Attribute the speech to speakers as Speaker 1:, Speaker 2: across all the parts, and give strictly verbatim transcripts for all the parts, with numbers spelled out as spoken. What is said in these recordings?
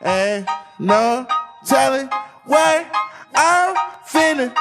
Speaker 1: Ain't no telling what I'm finna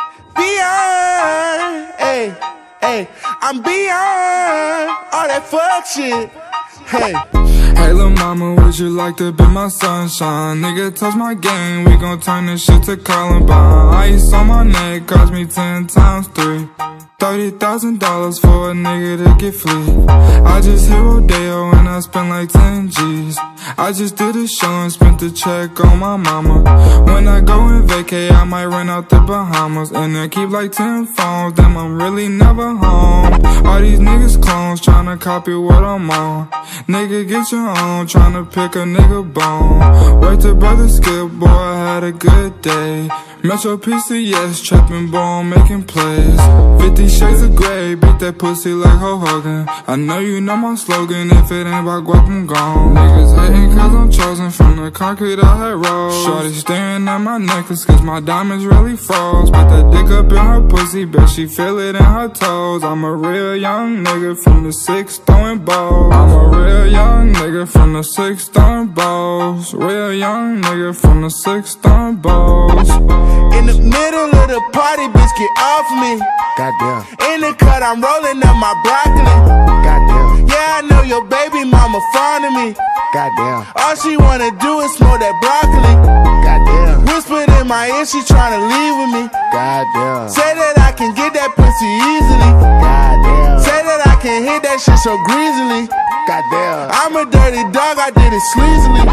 Speaker 1: beyond. Hey, hey, I'm beyond all that fuck shit. Hey.
Speaker 2: Hey lil' mama, would you like to be my sunshine? Nigga, touch my game, we gon' turn this shit to Columbine. Ice on my neck cost me ten times three. Thirty thousand dollars for a nigga to get free. I just hit Rodeo and I spent like ten G's. I just did a show and spent the check on my mama. When I go and vacay, I might rent out the Bahamas. And I keep like ten phones, damn I'm really never home. All these niggas clones tryna copy what I'm on. Nigga, get your own, tryna pick a nigga bone. Wait till brother Skip, boy, I had a good day. Metro P C S, trapping ball, making plays. Fifty shades of gray, beat that pussy like Ho Hogan. I know you know my slogan, if it ain't about guap, I'm gone. Niggas hating cause I'm chosen, from the concrete I had rolled. Shorty staring at my necklace cause my diamonds really froze. Put that dick up in her pussy, bet she feel it in her toes. I'm a real young nigga from the six throwing balls. I'm a real young nigga from the six throwing balls. Real young nigga from the six throwing balls.
Speaker 1: In the middle of the party, bitch, get off me.
Speaker 3: Goddamn.
Speaker 1: In the cut, I'm rolling up my broccoli.
Speaker 3: Goddamn.
Speaker 1: Yeah, I know your baby mama fond of me.
Speaker 3: Goddamn.
Speaker 1: All she wanna do is smoke that broccoli.
Speaker 3: Goddamn.
Speaker 1: Whispered in my ear, she tryna leave with me.
Speaker 3: Goddamn.
Speaker 1: Say that I can get that pussy easily.
Speaker 3: Goddamn.
Speaker 1: Say that I can hit that shit so greasily.
Speaker 3: Goddamn.
Speaker 1: I'm a dirty dog, I did it sleazily.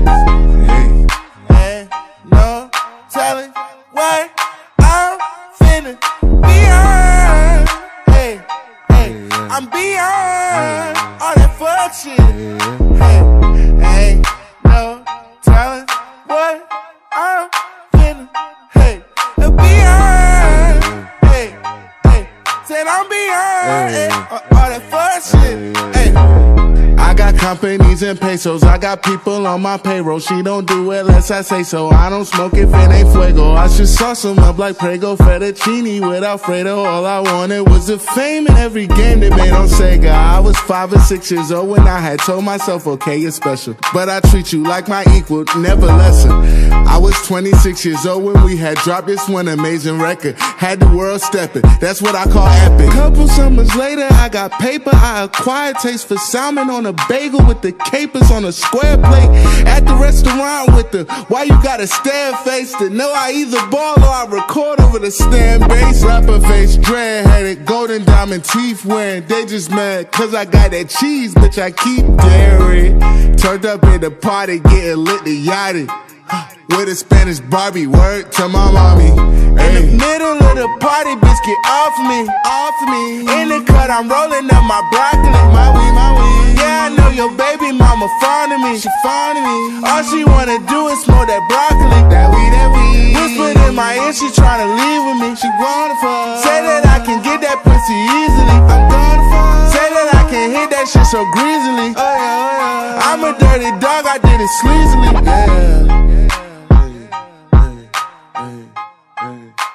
Speaker 1: Ain't no telling what I'm finna beyond. Hey, hey, I'm beyond all that fuck shit. Hey, ain't no telling what I'm finna, hey, beyond. Hey, hey, said I'm beyond hey, all that fuck shit. Hey. I got companies and pesos, I got people on my payroll. She don't do it unless I say so. I don't smoke if it ain't fuego. I should sauce them up like Prego fettuccine with Alfredo. All I wanted was the fame in every game they made on Sega. I was five or six years old when I had told myself, okay, you're special, but I treat you like my equal, never lesser. I was twenty-six years old when we had dropped this one amazing record. Had the world stepping, that's what I call epic. Couple summers later, I got paper. I acquired taste for salmon on a bagel with the capers on a square plate. At the restaurant with the why you gotta stare face to know I either ball or I record over the stand bass. Rapper face, dread headed, golden diamond teeth wearing. They just mad cause I got that cheese, bitch, I keep daring. Turned up at the party, getting lit the yachty. With a Spanish Barbie, word to my mommy. In the middle of the party, bitch, get off me, off me. In the cut, I'm rolling up my broccoli, my weed, my weed. Yeah, I know your baby mama fond of me, she fond of me. All she wanna do is smoke that broccoli, that weed, that weed. Whispered in my ear, she tryna leave with me, she wanna fuck. Say that I can get that pussy easily, I'm gonna fuck. Say that I can hit that shit so greasily. Oh yeah, oh yeah. I'm a dirty dog, I did it sleazily. Yeah. Hey, hey.